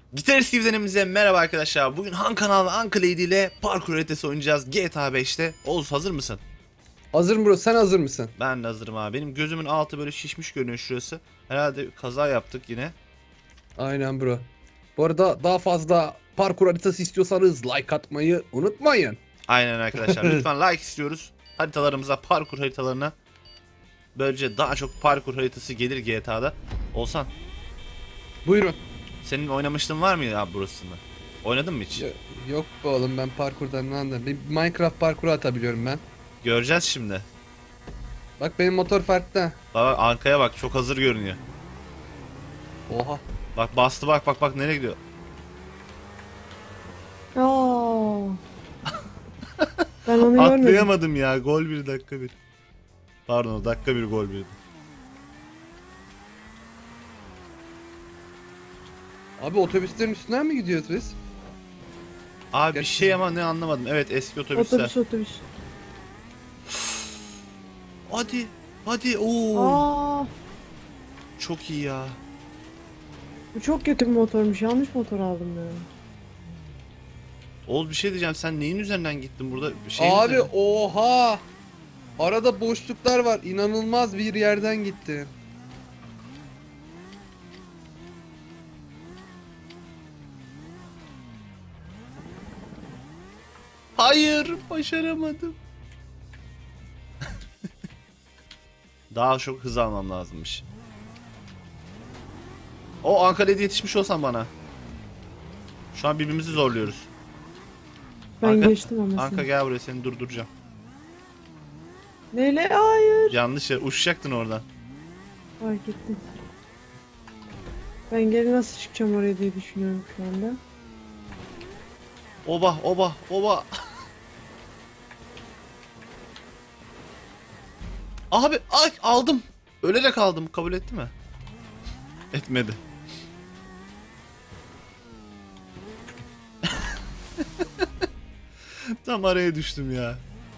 Gitarist TV'den merhaba arkadaşlar. Bugün Han Kanal ve Anka Lady ile parkur haritası oynayacağız GTA 5'te. Oğuz hazır mısın? Hazırım bro, sen hazır mısın? Ben de hazırım abi. Benim gözümün altı böyle şişmiş görünüyor şurası. Herhalde kaza yaptık yine. Aynen bro. Bu arada daha fazla parkur haritası istiyorsanız like atmayı unutmayın. Aynen arkadaşlar. Lütfen like istiyoruz. Haritalarımıza, parkur haritalarına. Böylece daha çok parkur haritası gelir GTA'da. Olsan, Buyurun. senin oynamışlığın var mı ya burasında? Oynadın mı hiç? Yok be oğlum, ben parkurdan ne anlarım. Bir Minecraft parkuru atabiliyorum ben. Göreceğiz şimdi. Bak benim motor farklı. Bak Anka'ya bak, çok hazır görünüyor. Oha. Bak bastı, bak nereye gidiyor? Aa. Ben onu görmedim. Atlayamadım ya. Gol 1 dakika 1. Pardon, dakika 1 gol 1. Abi otobüslerin üstünden mi gidiyoruz biz? Abi bir Gerçi- şey ama ne anlamadım. Evet, eski otobüsler. Otobüs. Hadi. Hadi. Oo. Aa. Çok iyi ya. Bu çok kötü bir motormuş. Yanlış motor aldım ya. Oğuz bir şey diyeceğim. Sen neyin üzerinden gittin burada? Şeyin Abi üzerinden. oha. Arada boşluklar var. İnanılmaz bir yerden gitti. Hayır. Başaramadım. Daha çok hız almam lazımmış. O Ankara'ya yetişmiş olsan bana. Şu an birbirimizi zorluyoruz. Ben Anka- geçtim ama Anka seni. gel buraya, seni durduracağım. Neyle? Hayır. Yanlış yer. Uçacaktın oradan. Fark ettim. Ben geri nasıl çıkacağım oraya diye düşünüyorum şu anda. Oba. Abi ay aldım. Ölerek aldım. Kabul etti mi? Etmedi. Tam araya düştüm ya.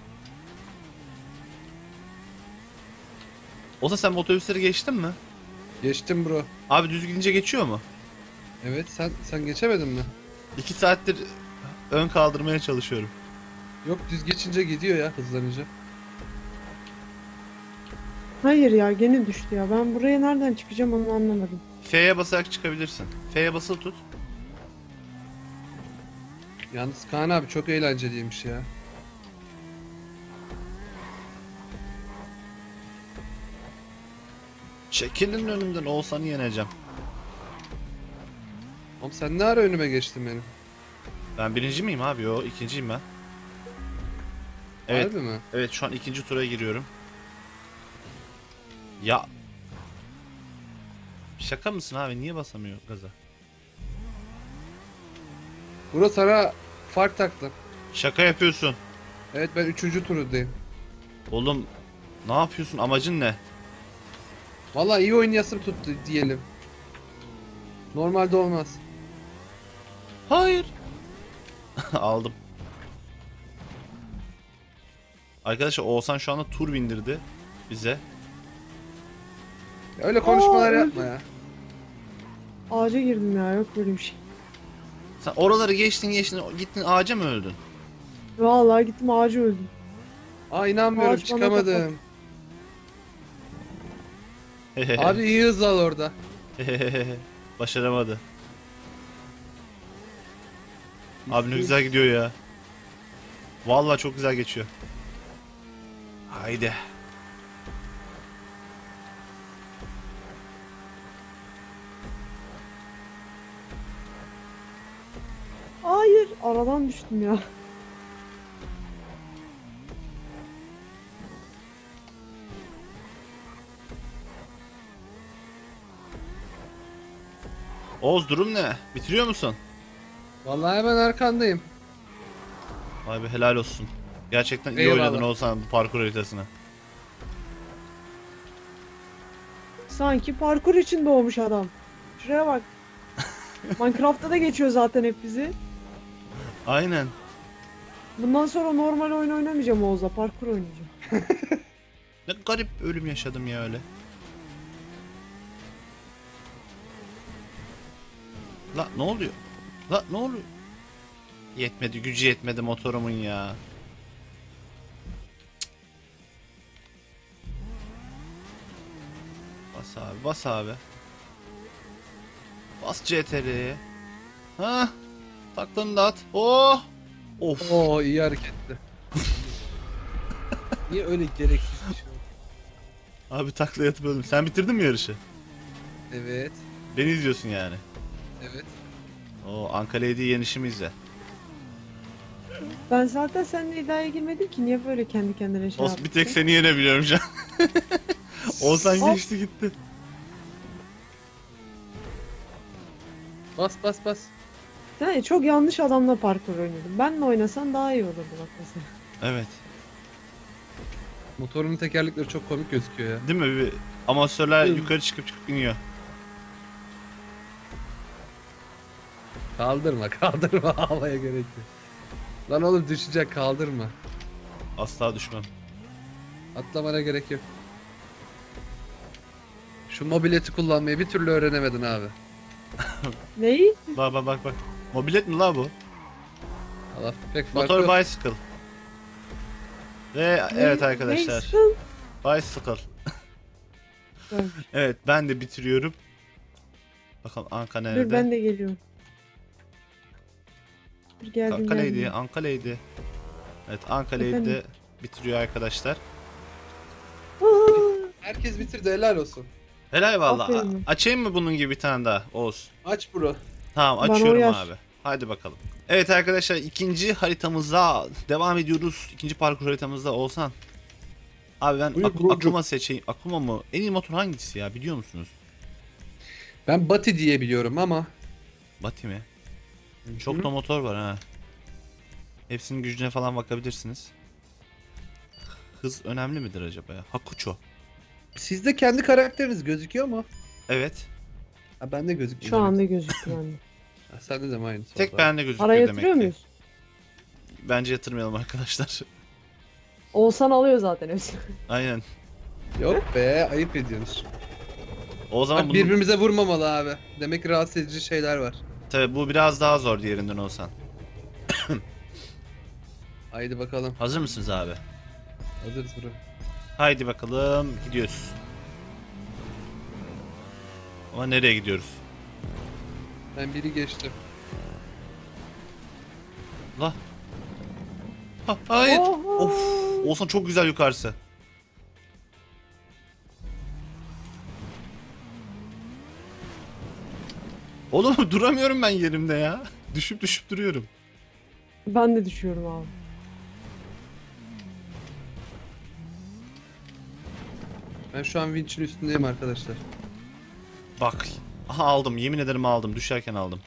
Olsa sen otobüsleri geçtin mi? Geçtim bro. Abi düz gidince geçiyor mu? Evet, sen geçemedin mi? 2 saattir ön kaldırmaya çalışıyorum. Yok, düz geçince gidiyor ya, hızlanınca. Hayır ya gene düştü ya. Ben buraya nereden çıkacağım onu anlamadım. F'ye basarak çıkabilirsin. F'ye basılı tut. Yalnız Kaan abi çok eğlenceliymiş ya. Çekilin önümden, Oğuzhan'ı yeneceğim. Oğlum sen ne ara önüme geçtin benim? Ben birinci miyim abi? Yo, ikinciyim ben. Evet. Harbi mi? Evet, şu an ikinci tura giriyorum. Ya. Şaka mısın abi? Niye basamıyor gaza? Bro sana fark taktım. Şaka yapıyorsun. Evet, ben 3. turundayım. Oğlum ne yapıyorsun? Amacın ne? Vallahi iyi oynayasım tuttu diyelim. Normalde olmaz. Hayır. Aldım. Arkadaşlar Oğuzhan şu anda tur bindirdi bize. Ya öyle konuşmalar Aa, yapma ya. Ağaca girdim ya. Yok böyle bir şey. Sen oraları geçtin gittin ağaca mı öldün? Vallahi gittim ağaca öldüm. Aa, inanmıyorum, Ağaç bana çıkamadım. Abi iyi hız al orada. Başaramadı. Abi ne güzel gidiyor ya. Vallahi çok güzel geçiyor. Haydi. Hayır. Aradan düştüm ya. Oğuz durum ne? Bitiriyor musun? Vallahi hemen arkandayım. Vay be, helal olsun. Gerçekten iyi Eyvallah. oynadın Oğuzhan bu parkur haritasını. Sanki parkur için doğmuş adam. Şuraya bak. Minecraft'ta da geçiyor zaten hep bizi. Aynen. Bundan sonra normal oyun oynamayacağım Oğuz'la. Parkur oynayacağım. Ne garip ölüm yaşadım ya öyle. La ne oluyor? La ne oluyor? Yetmedi, gücü yetmedi motorumun ya. Bas abi, bas abi. Bas CTR'ye. Ha? Taklanı da at. Oh! Of. Oo iyi hareketti. Niye öyle gereksiz bir şey oldu? Abi takla yatıp öldüm. Sen bitirdin mi yarışı? Evet. Beni izliyorsun yani. Evet. O Ankara'ydı yenişimi izle. Ben zaten seninle iddiaya girmedim ki. Niye böyle kendi kendine şey yaptın? Bir tek seni yenebiliyorum şu an. Oğuzhan Hop. geçti gitti. Bas bas bas. Sen çok yanlış adamla parkur oynadın. Benle oynasan daha iyi olurdu bak mesela. Evet. Motorun tekerlekleri çok komik gözüküyor ya. Değil mi? Bir amatörler Hı. yukarı çıkıp iniyor. Kaldırma kaldırma havaya gerek yok. Lan oğlum düşecek kaldırma. Asla düşmem. Atlamana gerek yok. Şu mobileti kullanmayı bir türlü öğrenemedin abi. Neyi? Bak bak bak bak. Mobilet mi la bu? Allah pek farkı Motor yok. bicycle. Ve evet arkadaşlar. Neyse. Bicycle. Evet ben de bitiriyorum. Bakalım Anka nerede? Dur ben de geliyorum. Dur geldim Ankara'ydı, geldim. Ankara'ydı. Evet Ankara'ydı Efendim? de bitiriyor arkadaşlar. Aa, Herkes bitirdi helal olsun. Helal valla. Aferin. Açayım mı bunun gibi bir tane daha Oğuz? Aç bro. Tamam Bana açıyorum uyar. abi. Hadi bakalım. Evet arkadaşlar ikinci haritamıza devam ediyoruz. İkinci parkur haritamızda Oğuzhan. Abi ben Buyur brocum. Akuma seçeyim. Akuma mı? En iyi motor hangisi ya biliyor musunuz? Ben Bati diye biliyorum ama. Bati mi? Çok da motor var ha. Hepsinin gücüne falan bakabilirsiniz. Hız önemli midir acaba ya? Hakucho. Sizde kendi karakteriniz gözüküyor mu? Evet. Ha bende gözüküyor. Şu anda gözüktü bende. Ha, sende de mi aynı? Tek bende gözüküyor Para demek yatırıyor ki. muyuz? Bence yatırmayalım arkadaşlar. Oğuzhan alıyor zaten hepsini. Aynen. Yok be ayıp ediyorsunuz. O zaman Bak bunu... birbirimize vurmamalı abi. Demek ki rahatsız edici şeyler var. Tabii bu biraz daha zor diğerinden olsan. Haydi bakalım. Hazır mısınız abi? Hazırız bro. Haydi bakalım gidiyoruz. Ama nereye gidiyoruz? Ben biri geçtim. La. Ha, hayır. Oho. Of. Olsan çok güzel yukarısı. Oğlum duramıyorum ben yerimde ya. Düşüp düşüp duruyorum. Ben de düşüyorum abi. Ben şu an vinçin üstündeyim arkadaşlar. Bak. Aha aldım. Yemin ederim aldım. Düşerken aldım.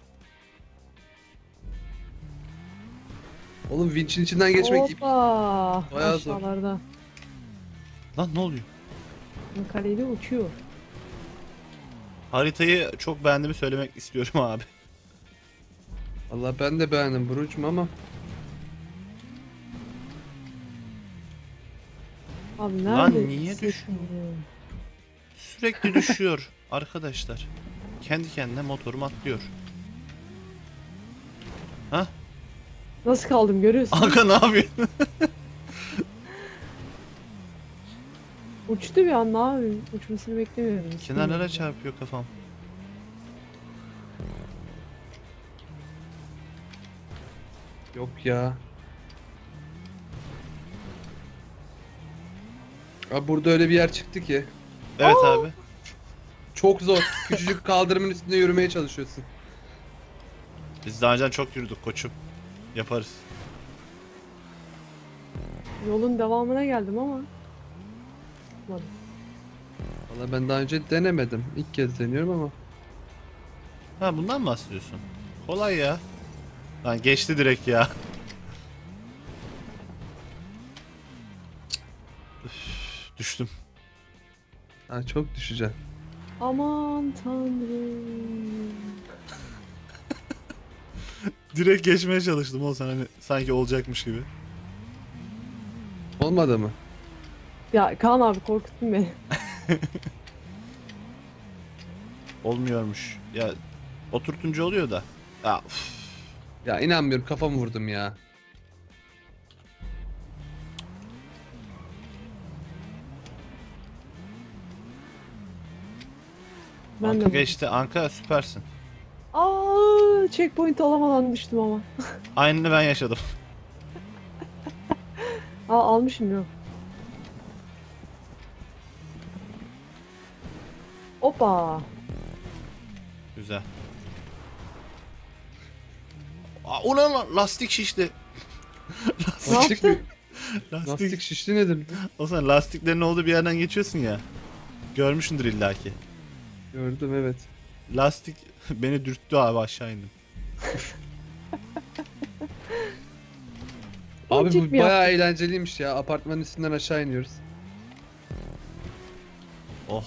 Oğlum vinçin içinden geçmek Hoppa. Bayağı zor. Aşağılarda. Lan ne oluyor? Kaleyle uçuyor. Haritayı çok beğendiğimi söylemek istiyorum abi. Allah ben de beğendim Burucum ama Abi Lan nerede? niye Sesin düşüyor? bu? Sürekli düşüyor arkadaşlar. Kendi kendine motorum atlıyor. Ha? Nasıl kaldım görüyorsun? Anka ne yapıyorsun? Uçtu bir an abi. Uçmasını beklemiyordum. Kenarlara çarpıyor kafam. yok ya. Abi burada öyle bir yer çıktı ki. Evet abi. Çok zor. Küçücük kaldırımın üstünde yürümeye çalışıyorsun. Biz daha önce çok yürüdük koçum. Yaparız. Yolun devamına geldim ama. Olmadı. Valla ben daha önce denemedim. İlk kez deniyorum ama. Ha bundan mı bahsediyorsun? Kolay ya. Lan geçti direkt ya. Üf, düştüm. Ha, çok düşeceğim. Aman tanrım. Direkt geçmeye çalıştım olsan hani sanki olacakmış gibi. Olmadı mı? Ya Kaan abi korkuttun beni. Olmuyormuş. Ya Oturtunca oluyor da. Ya, üf. Ya inanmıyorum, kafamı vurdum ya. Ben Anka de geçti. Anka süpersin. Checkpoint alamadan düştüm ama. Aynını ben yaşadım. Almışım yok. Hoppa. Güzel. Ulan lan, lastik şişti. Ne Lastik yaptın? mi? Lastik. Lastik şişti nedir? O zaman lastiklerin olduğu bir yerden geçiyorsun ya. Görmüşsündür illaki. Gördüm, evet. Lastik beni dürttü abi, aşağı indim. Abi Ponçik bu mi bayağı yaptın? eğlenceliymiş ya. Apartmanın üstünden aşağı iniyoruz. Oh.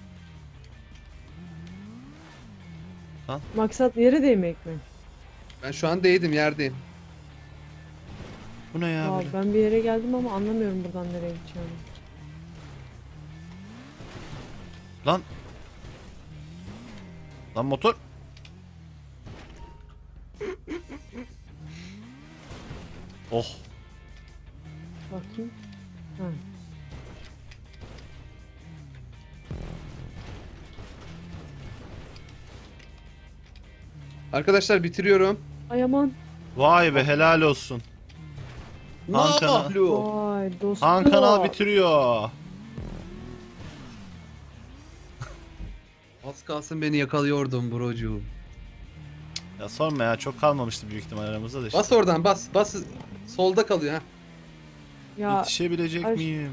Maksat yere değmek mi? Ben şu an değdim, yerdeyim. Bu ne ya Aa, böyle? ben bir yere geldim ama anlamıyorum buradan nereye gideceğimi. Lan. Lan motor. Oh. Bakayım. Ha. Arkadaşlar bitiriyorum. Ay aman. Vay be, helal olsun. Han kanal. Mahlu. Vay dostum. Han kanal bitiriyor. Az kalsın beni yakalıyordum brocuğum. Ya sorma ya, çok kalmamıştı büyük ihtimal aramızda da işte. Bas oradan, bas. Bas. Solda kalıyor ha. Ya Yetişebilecek ay- miyim?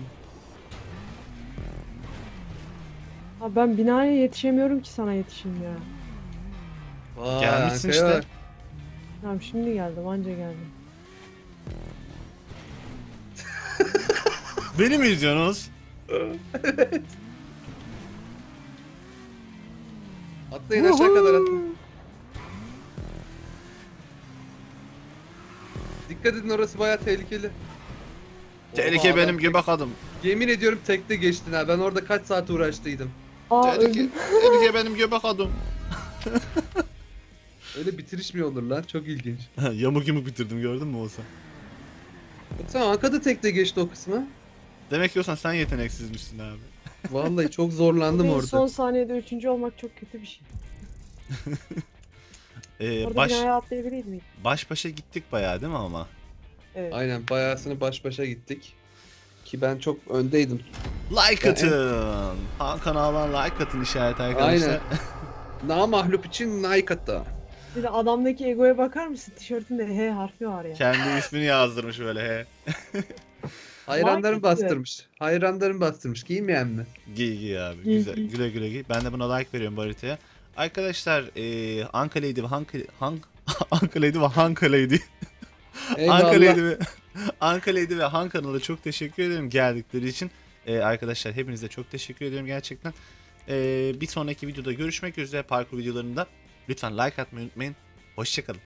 abi ben binaya yetişemiyorum ki sana yetişeyim ya. Vay, Gelmişsin Anka'ya işte. bak. Tamam şimdi geldim, anca geldim. Beni mi izliyorsunuz? Atlayın, aşağı kadar atlayın. Dikkat edin, orası bayağı tehlikeli. Tehlike Oha, benim adam- gibi adım. Yemin ediyorum tekte geçtin ha. Ben orada kaç saat uğraştıydım. Tehlike, Öldüm. tehlike benim göbek adım. Öyle bitiriş mi olur lan? Çok ilginç. Yamuk yumuk bitirdim, gördün mü Oğuzhan? Tamam, Anka da tekte geçti o kısmı. Demek ki Oğuzhan sen yeteneksizmişsin abi. Vallahi çok zorlandım Ve orada. son saniyede üçüncü olmak çok kötü bir şey. Orada Baş binaya atlayabilir miyim? baş başa gittik bayağı değil mi ama? Evet. Aynen, bayağısını baş başa gittik. Ki ben çok öndeydim. Like Ya, atın. Han kanalına like atın işareti arkadaşlar. Aynen. Namahlup için like hatta. Bir de adamdaki egoya bakar mısın? Tişörtünde H harfi var ya. Kendi ismini yazdırmış böyle he. Hayranlarım Like bastırmış. Hayranlarım bastırmış. Giymeyen mi? Giy giy abi. Giy, Güzel. giy. Güle güle giy. Ben de buna like veriyorum bu haritaya. Arkadaşlar Anka Lady ve Anka Lady ve Hanka Lady. Anka Lady Eyvallah. ve Anka Lady ve Han kanalına çok teşekkür ederim geldikleri için. Arkadaşlar hepinize çok teşekkür ediyorum gerçekten. Bir sonraki videoda görüşmek üzere, parkur videolarında. Lütfen like atmayı unutmayın. Hoşçakalın.